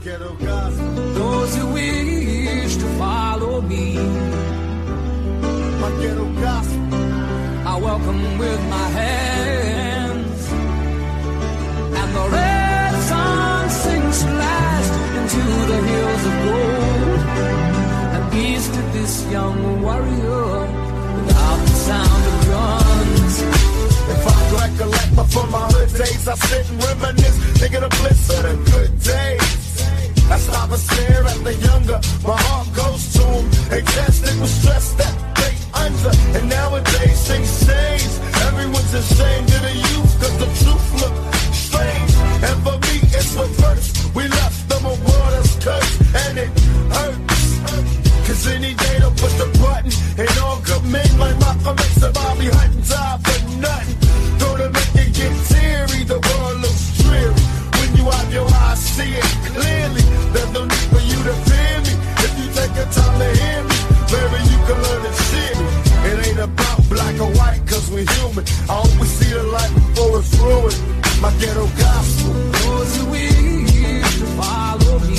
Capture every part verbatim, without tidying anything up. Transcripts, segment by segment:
ghetto gospel. Those who wish to follow me, my ghetto gospel, I welcome with my hands. And the red sun sinks last into the hills of gold, and peace to this young warrior without the sound of guns. If I recollect my from my hood days, I sit and reminisce, thinking of bliss of the good days. I stop and stare at the younger, my heart goes to them. They tested with stress that they under, and nowadays things change. Everyone's ashamed of the youth, cause the truth look strange. And for me it's reverse, we left them a world that's cursed, and it hurts. Cause any day they'll push the button, and all good men like Malcolm X and Bobby Hunt die for nothing. Though to make it get teary, the world looks dreary. When you have your eyes, see it clearly. There's no need for you to fear me. If you take the time to hear me, maybe you can learn to see me. It ain't about black or white, cause we're human. I always see the light before it's ruined. My ghetto gospel. Those who wish to follow me,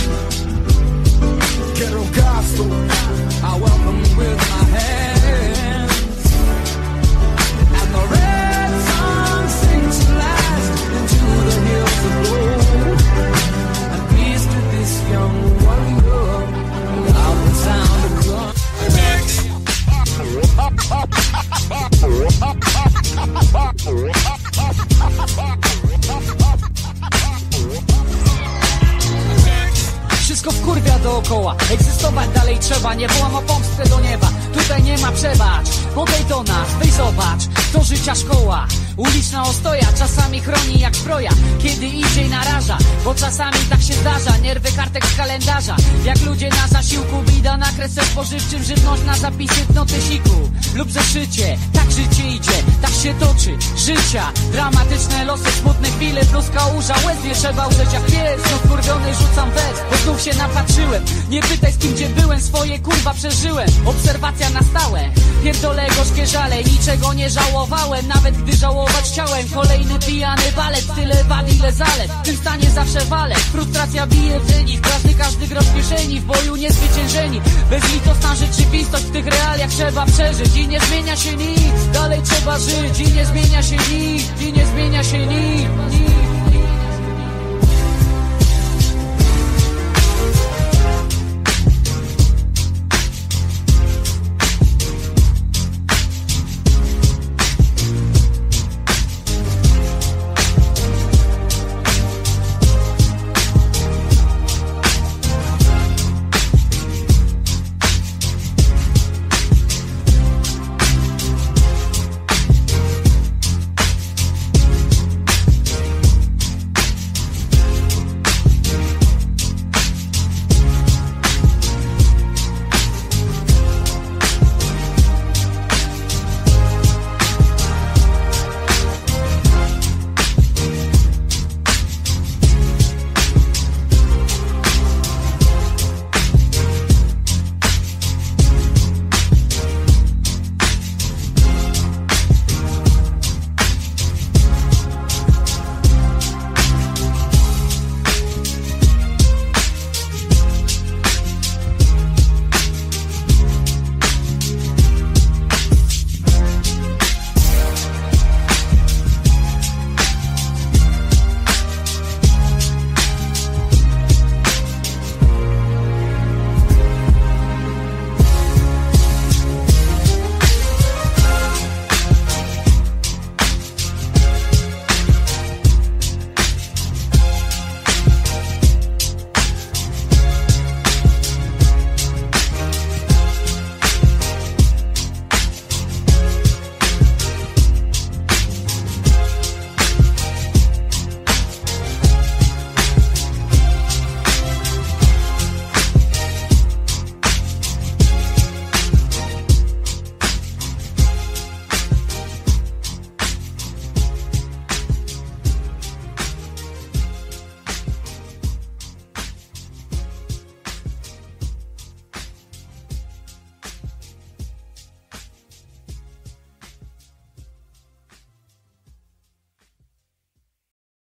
ghetto gospel, I welcome with my hands. And the red sun sinks last into the hills of gold, and peace to this young warrior without the sound of guns. Wszystko wkurwia dookoła, egzystować dalej trzeba. Nie wołam o pomstę do nieba, tutaj nie ma przebacz. Podej do nas, weź zobacz, to życia szkoła. Uliczna ostoja czasami chroni jak zbroja, kiedy idzie i naraża, bo czasami tak się zdarza. Nerwy kartek z kalendarza, jak ludzie na zasiłku. Bida na kresę spożywczym, żywność na zapisy w notesiku lub zeszycie. Tak życie idzie, tak się toczy życia. Dramatyczne losy, smutne chwile, plus kałuża. Łez nie trzeba użyć jak pies, no wkurwiony rzucam wers, bo znów się napatrzyłem. Nie pytaj z kim gdzie byłem, swoje kurwa przeżyłem. Obserwacja na stałe, pierdolę gorzkie żale. Niczego nie żałowałem, nawet gdy żałowałem chciałem. Kolejny pijany balet, tyle wad, ile zalet. W tym stanie zawsze walę, frustracja bije w dzień. Każdy, każdy grosz w kieszeni, w boju niezwyciężeni. Bezlitosna rzeczywistość, w tych realiach trzeba przeżyć. I nie zmienia się nic, dalej trzeba żyć. I nie zmienia się nic, i nie zmienia się nic, nic.